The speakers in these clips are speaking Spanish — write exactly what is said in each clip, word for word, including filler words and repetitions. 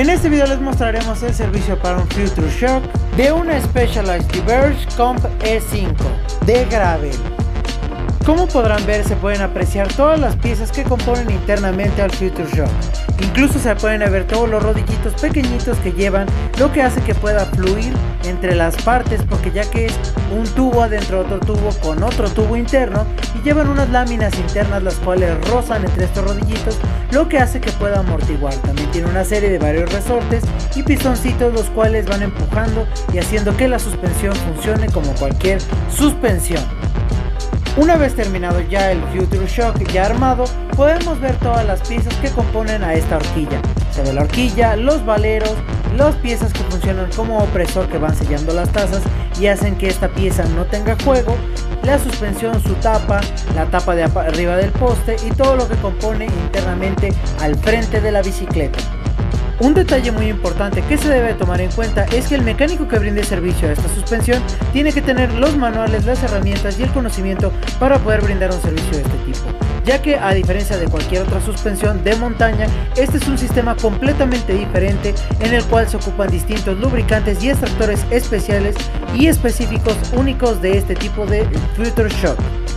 En este video les mostraremos el servicio para un Future Shock de una Specialized Diverge Comp E cinco de Gravel. Como podrán ver, se pueden apreciar todas las piezas que componen internamente al Future Shock. Incluso se pueden ver todos los rodillitos pequeñitos que llevan, lo que hace que pueda fluir entre las partes, porque ya que es un tubo adentro de otro tubo con otro tubo interno, y llevan unas láminas internas las cuales rozan entre estos rodillitos, lo que hace que pueda amortiguar. También tiene una serie de varios resortes y pistoncitos, los cuales van empujando y haciendo que la suspensión funcione como cualquier suspensión. Una vez terminado ya el Future Shock ya armado, podemos ver todas las piezas que componen a esta horquilla. Se ve la horquilla, los valeros, las piezas que funcionan como opresor que van sellando las tazas y hacen que esta pieza no tenga juego, la suspensión, su tapa, la tapa de arriba del poste y todo lo que compone internamente al frente de la bicicleta. Un detalle muy importante que se debe tomar en cuenta es que el mecánico que brinde servicio a esta suspensión tiene que tener los manuales, las herramientas y el conocimiento para poder brindar un servicio de este tipo, ya que a diferencia de cualquier otra suspensión de montaña, este es un sistema completamente diferente en el cual se ocupan distintos lubricantes y extractores especiales y específicos únicos de este tipo de Future Shock.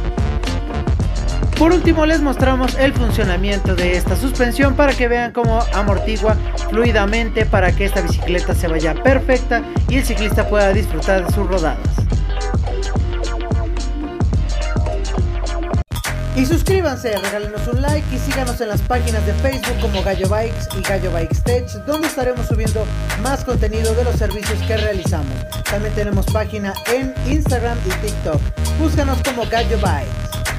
Por último, les mostramos el funcionamiento de esta suspensión para que vean cómo amortigua fluidamente para que esta bicicleta se vaya perfecta y el ciclista pueda disfrutar de sus rodadas. Y suscríbanse, regálenos un like y síganos en las páginas de Facebook como Gallo Bikes y Gallo Bikes Tech, donde estaremos subiendo más contenido de los servicios que realizamos. También tenemos página en Instagram y TikTok. Búscanos como Gallo Bikes.